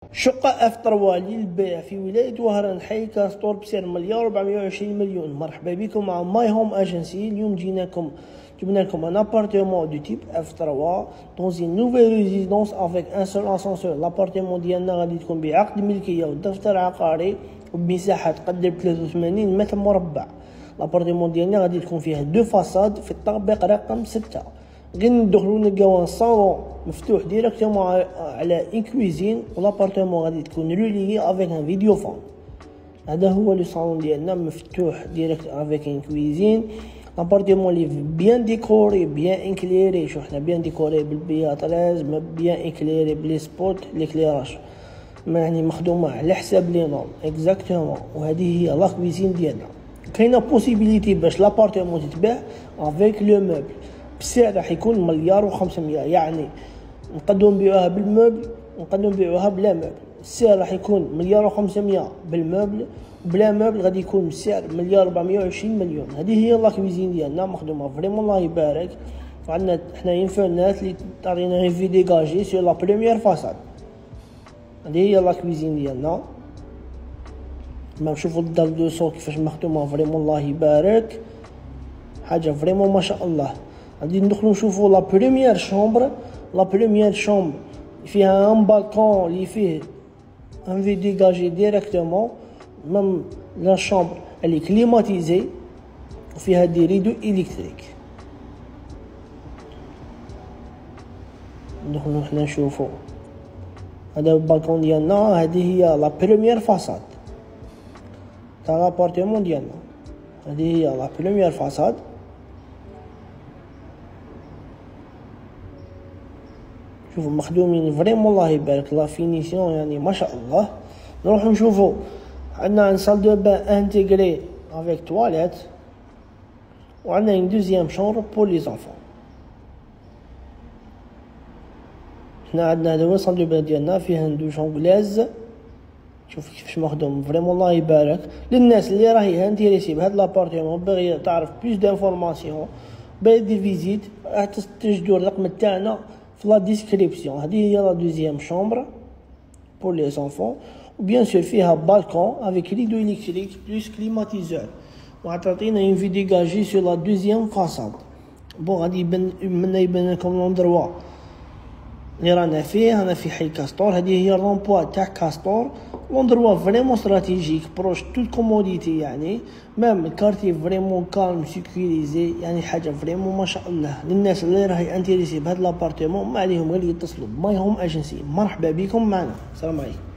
شقة اف 3 للبيع في ولاية وهران حي كاستور بسعر 1,420,000,000. مرحبا بكم مع ماي هوم اجنسي. اليوم جبنا لكم ان ابارتمون دو تيب اف 3 دون زين نوفيل ريزيدونس افيك ان سول اسانسور. لابارتمون ديالنا غادي تكون بعقد ملكية ودفتر عقاري وبمساحة تقدر 83 متر مربع. لابارتمون ديالنا غادي تكون فيها دو فاساد في التطبيق رقم 6. غير ندخلو نلقاو ان صالون مفتوح ديريكتومون على ان كويزين، ولابارتمون غادي تكون روليي افيك ان فيديو فون. هذا هو لو صالون ديالنا مفتوح ديريكت افيك ان كويزين. لابارتمون لي بيان ديكوري بيان انكليري. شو حنا بيان ديكوري بالبياطريز، بيان انكليري بلي سبوت ليكليراج، يعني مخدومه على حساب لي نورم اكزاكتومون. وهذه هي لا كويزين ديالنا. كاينه بوسيبيليتي باش لابارتمون تتباع افيك لو موبل بسعر راح يكون 1,500,000. يعني نقدروا نبيعوها بالموبل ونقدروا نبيعوها بلا موبل. السعر راح يكون 1,500,000 بالموبل، وبلا موبل غادي يكون بسعر 1,420,000,000. هذه هي لا كويزين ديالنا مخدومه فريمون الله يبارك. وعندنا حنا ينفع الناس اللي طارينا غير في ديغاجي سور لا بريمير فاساد. هذه هي لا كويزين ديالنا. ما نشوفوا الدار دو سو كيفاش مخدومه فريمون الله يبارك، حاجه فريمون ما شاء الله. غادي ندخلو نشوفو لا بريمير شومبر. لا بريمير شومبر فيها ان بالكون اللي فيه ان في ديغاجي ديريكتومون. ميم لا شومبر اللي كليماتيزي وفيها دي ريدو الكتريك. ندخلو حنا نشوفو هذا البالكون ديالنا. هذه هي لا بريمير فاساد تاع لابارتمون ديالنا. هذه هي لا بريمير فاساد. شوفوا مخدومين فريمون الله يبارك، لا فينيسيون يعني ما شاء الله. نروحو نشوفو عندنا ان سال دو بان انتيغري افيك تواليت، وعندنا ان دوزيام شامبر بور لي زانفون. حنا عندنا هذا هو سال دو بان ديالنا، فيه دوش انغلاز. شوف كيفاش مخدوم فريمون الله يبارك. للناس اللي راهي انتريسي بهاد لابارتمون باغي تعرف بلوس دانفورماسيون باغي دي فيزيت، راح تسجلوا الرقم تاعنا في لا ديسكريبسيون. هذه هي لا دوزيام شامبر بور لي زانفون، وبيان سور فيها بالكون افيك ريدو الكتريك بلوس كليماتيزور، وعطاتينا اون في ديغاجي سور لا دوزيام فاساد. بون غادي يبان لكم لوندروا اللي رانا فيه. انا في حي كاستور. هذه هي الرومبوا تاع كاستور. لوندروا فريمون استراتيجيك بروش تو كوموديتي، يعني ميم الكارتي فريمون كالم سيكوريزي. يعني حاجه فريمون ما شاء الله. للناس اللي راهي انتريسي بهاد لابارتمون ما عليهم غير يتصلوا بماي هوم اجنسي. مرحبا بكم معنا. السلام عليكم.